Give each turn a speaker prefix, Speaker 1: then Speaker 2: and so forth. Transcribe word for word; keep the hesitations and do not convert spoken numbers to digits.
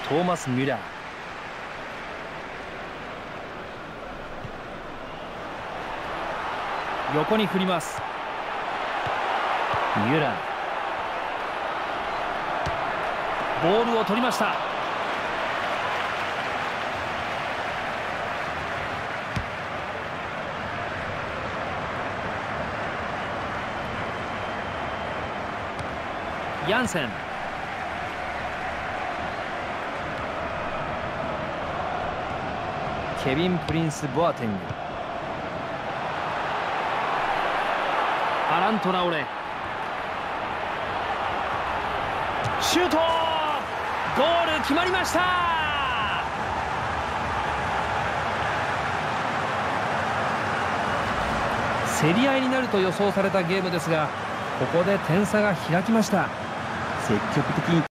Speaker 1: トーマス・ミュラー。横に振ります。ミュラー、ボールを取りました。ヤンセン、ケビン・プリンス・ボアテング、アラン・トラオレ、シュート、ゴール決まりました。競り合いになると予想されたゲームですが、ここで点差が開きました。
Speaker 2: 積極的に